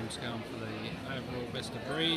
Melbourne's going for the overall best of breed.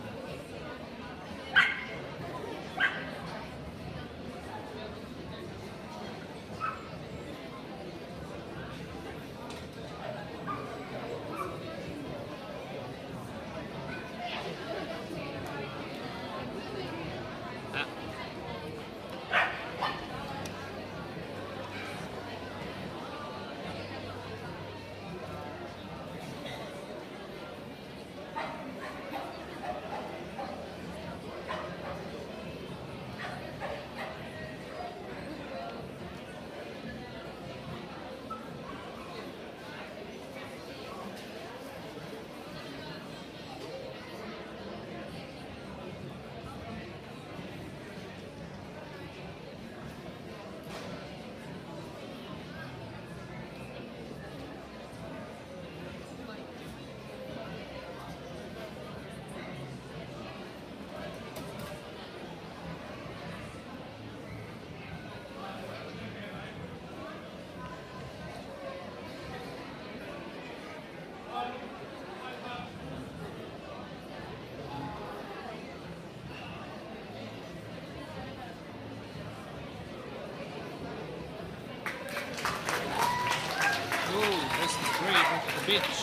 Bitch.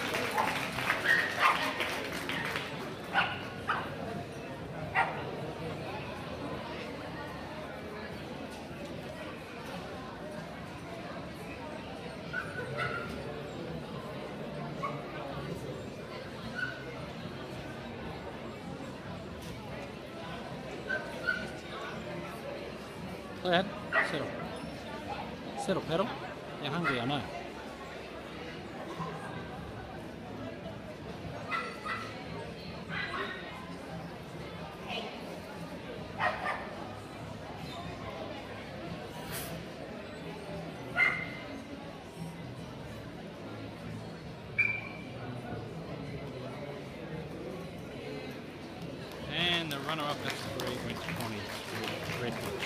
Go ahead, settle. Settle, pedal. You're hungry, I know. And the runner-up at the breed went to 20, Red Bush.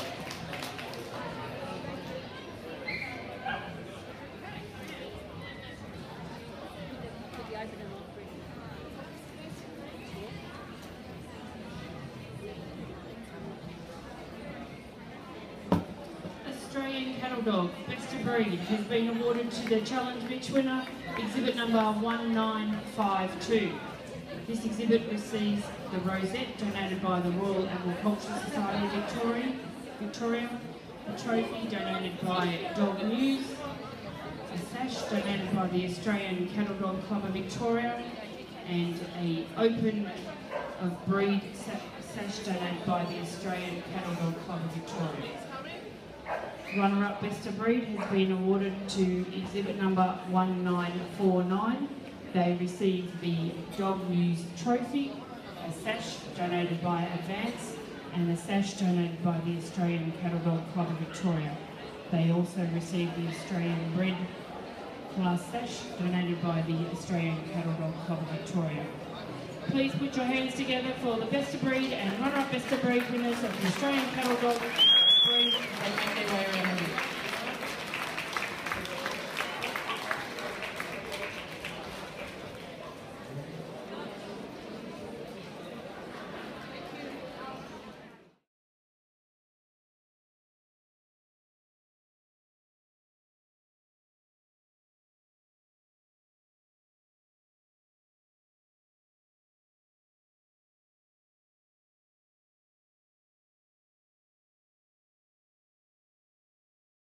Australian Cattle Dog, Best of Breed, has been awarded to the Challenge Bitch winner, exhibit number 1952. This exhibit receives the rosette donated by the Royal Agricultural Society Victoria, a trophy donated by Dog News, a sash donated by the Australian Cattle Dog Club of Victoria, and a Open of Breed sash donated by the Australian Cattle Dog Club of Victoria. Runner-up Best of Breed has been awarded to exhibit number 1949. They received the Dog News Trophy, a sash donated by Advance, and a sash donated by the Australian Cattle Dog Club of Victoria. They also received the Australian Bred Class sash donated by the Australian Cattle Dog Club of Victoria. Please put your hands together for the Best of Breed and runner-up Best of Breed winners of the Australian Cattle Dog Breed. They make their way around the ring.